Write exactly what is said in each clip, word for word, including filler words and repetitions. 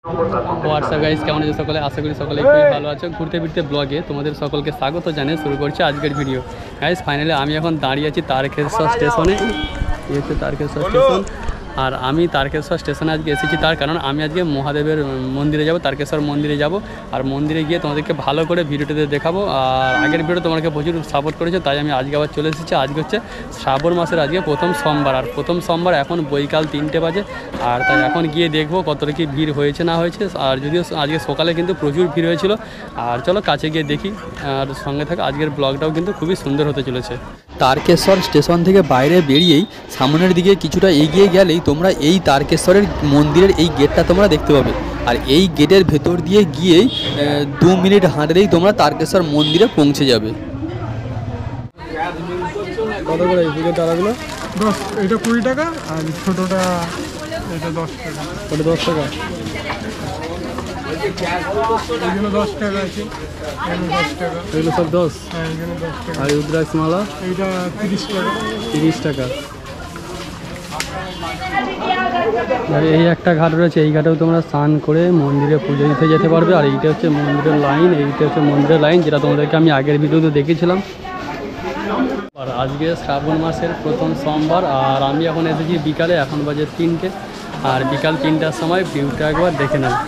WhatsApp guys, কেমন আছো সকলে? আশা করি সকলে খুবই ভালো আছো। ঘুরতে ফিরতে ব্লগে তোমাদের সকলকে স্বাগত জানিয়ে শুরু করছি আজকের ভিডিও। গাইস ফাইনালি আমি এখন দাঁড়িয়ে আছি তারকেশ্বর স্টেশনে। এই হচ্ছে তারকেশ্বর স্টেশন। আর আমি তারকেশ্বর স্টেশনে আজকে এসেছি তার কারণ আমি আজকে মহাদেবের মন্দিরে যাব, তারকেশ্বর মন্দিরে যাব। আর মন্দিরে গিয়ে তোমাদেরকে ভালো করে ভিডিওটাতে দেখাবো। আর আগের ভিডিও তোমাকে প্রচুর সাপোর্ট করেছে, তাই আমি আজকে আবার চলে এসেছি। আজকে হচ্ছে শ্রাবণ মাসের আজকে প্রথম সোমবার, আর প্রথম সোমবার এখন বৈকাল তিনটে বাজে। আর তাই এখন গিয়ে দেখবো কতটা কি ভিড় হয়েছে না হয়েছে। আর যদিও আজকে সকালে কিন্তু প্রচুর ভিড় হয়েছিল। আর চলো কাছে গিয়ে দেখি, আর সঙ্গে থাকা আজকের ব্লগটাও কিন্তু খুবই সুন্দর হতে চলেছে। তারকেশ্বর স্টেশন থেকে বাইরে বেরিয়েই সামনের দিকে কিছুটা এগিয়ে গেলেই তোমরা এই তারকেশ্বরের মন্দিরের এই গেটটা তোমরা দেখতে পাবে। আর এই গেটের ভেতর দিয়ে গিয়েই দু মিনিট হাঁটলেই তোমরা তারকেশ্বর মন্দিরে পৌঁছে যাবে। কত করে এই পুজোর ডালাগুলো? দশ, এটা কুড়ি টাকা আর ছোটোটা এটা দশ টাকা। ওটা দশ টাকা। এগুলো দশ টাকা আছে, এগুলো দশ টাকা। এগুলো সব দশ? হ্যাঁ, এগুলো দশ টাকা। আর রুদ্রাক্ষ মালা? এইটা তিরিশ টাকা। তিরিশ টাকা। আর এই একটা ঘাট রয়েছে, এই ঘাটেও তোমরা স্নান করে মন্দিরে পুজো দিতে যেতে পারবে। আর এইটা হচ্ছে মন্দিরের লাইন, এইটা হচ্ছে মন্দিরের লাইন, যেটা তোমাদেরকে আমি আগের ভিডিওতে দেখেছিলাম। আর আজকে শ্রাবণ মাসের প্রথম সোমবার, আর আমি এখন এসেছি বিকালে, এখন বাজে তিনটে। আর বিকাল তিনটার সময় ভিউটা একবার দেখে নাও।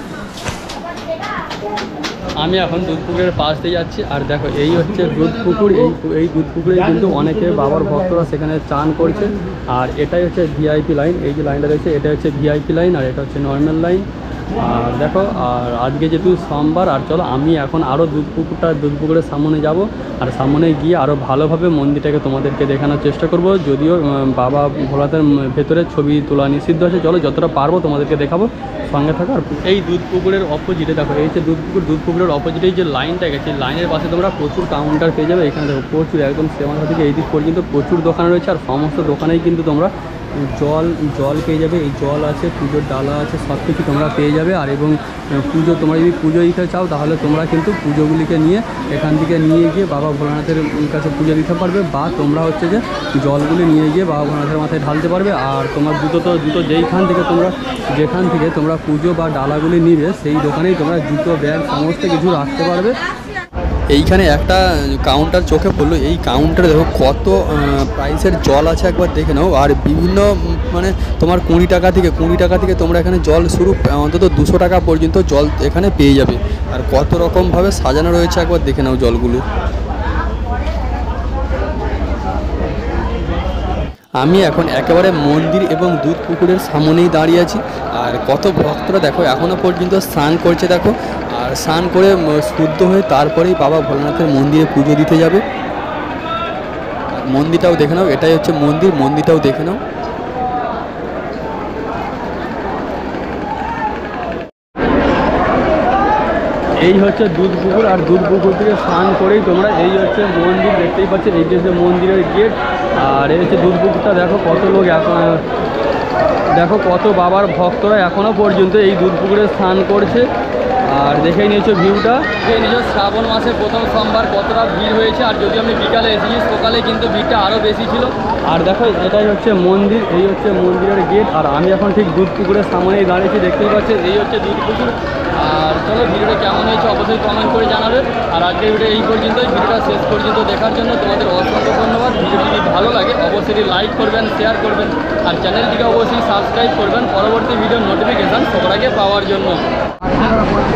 আমি এখন দুধ পুকুরের পাশ দিয়ে যাচ্ছি। আর দেখো এই হচ্ছে দুধ পুকুর। এই এই দুধ পুকুরে কিন্তু অনেকে বাবার ভক্তরা সেখানে চান করছে। আর এটাই হচ্ছে ভিআইপি লাইন, এই যে লাইনটা রয়েছে এটা হচ্ছে ভিআইপি লাইন, আর এটা হচ্ছে নর্মাল লাইন। আর দেখো, আর আজকে যেহেতু সোমবার, আর চলো আমি এখন আরও দুধ পুকুরটা দুধ পুকুরের সামনে যাব। আর সামনে গিয়ে আরও ভালোভাবে মন্দিরটাকে তোমাদেরকে দেখানোর চেষ্টা করব। যদিও বাবা ভোলাতের ভেতরে ছবি তোলা নিষিদ্ধ আছে, চলো যতটা পারবো তোমাদেরকে দেখাবো, সঙ্গে থাকো। আর এই দুধ পুকুরের অপোজিটে দেখো, এই যে দুধ পুকুর, দুধ পুকুরের অপোজিটে যে লাইনটা গেছে, লাইনের পাশে তোমরা প্রচুর কাউন্টার পেয়ে যাবে। এখানে দেখো প্রচুর, একদম সেমাথা থেকে এই দিক পর্যন্ত প্রচুর দোকান রয়েছে। আর সমস্ত দোকানেই কিন্তু তোমরা জল জল পেয়ে যাবে। এই জল আছে, পুজোর ডালা আছে, সব কিছু তোমরা পেয়ে যাবে। আর এবং পুজো, তোমরা যদি পুজো দিতে চাও তাহলে তোমরা কিন্তু পুজোগুলিকে নিয়ে এখান থেকে নিয়ে গিয়ে বাবা ভোলানাথের কাছে পুজো দিতে পারবে, বা তোমরা হচ্ছে যে জলগুলি নিয়ে গিয়ে বাবা ভোলানাথের মাথায় ঢালতে পারবে। আর তোমার জুতো তো জুতো যেইখান থেকে তোমরা যেখান থেকে তোমরা পুজো বা ডালাগুলি নিবে সেই দোকানেই তোমরা জুতো, ব্যাগ সমস্ত কিছু রাখতে পারবে। এইখানে একটা কাউন্টার চোখে পড়লো, এই কাউন্টারে দেখো কত প্রাইসের জল আছে একবার দেখে নাও। আর বিভিন্ন মানে তোমার কুড়ি টাকা থেকে কুড়ি টাকা থেকে তোমরা এখানে জল শুরু অন্তত দুশো টাকা পর্যন্ত জল এখানে পেয়ে যাবে। আর কত রকমভাবে সাজানো রয়েছে একবার দেখে নাও জলগুলো। আমি এখন একেবারে মন্দির এবং দুধ পুকুরের সামনেই দাঁড়িয়ে আছি। আর কত ভক্তরা দেখো এখনও পর্যন্ত স্নান করছে দেখো। আর স্নান করে শুদ্ধ হয়ে তারপরেই বাবা ভোলানাথের মন্দিরে পুজো দিতে যাবে। আর মন্দিরটাও দেখে নাও, এটাই হচ্ছে মন্দির, মন্দিরটাও দেখে নাও। এই হচ্ছে দুধ পুকুর, আর দুধ পুকুর থেকে স্নান করেই তোমরা এই হচ্ছে মন্দির দেখতেই পাচ্ছ, এই যে মন্দিরের গেট। আর এই হচ্ছে দুধ পুকুরটা, দেখো কত লোক এখন, দেখো কত বাবার ভক্তরা এখনও পর্যন্ত এই দুধ পুকুরে স্নান করছে। আর দেখেই নিয়েছো ভিউটা, দেখে নিয়েছো শ্রাবণ মাসে প্রথম সোমবার কতটা ভিড় হয়েছে। আর যদি আমি বিকালে এসেছি, সকালে কিন্তু ভিড়টা আরও বেশি ছিল। আর দেখো এটাই হচ্ছে মন্দির, এই হচ্ছে মন্দিরের গেট। আর আমি এখন ঠিক দুধ পুকুরের সামনেই দাঁড়িয়েছি, দেখতেই পাচ্ছি এই হচ্ছে দুধ পুকুর। আর চলো ভিডিওটা কেমন হয়েছে অবশ্যই কমেন্ট করে জানাবে। আর আজকের ভিডিও এই পর্যন্তই, ভিডিওটা শেষ পর্যন্ত দেখার জন্য তোমাদের অসংখ্য ধন্যবাদ। ভিডিওটি যদি ভালো লাগে অবশ্যই লাইক করবেন, শেয়ার করবেন, আর চ্যানেলটিকে অবশ্যই সাবস্ক্রাইব করবেন পরবর্তী ভিডিওর নোটিফিকেশান সবার আগে পাওয়ার জন্য।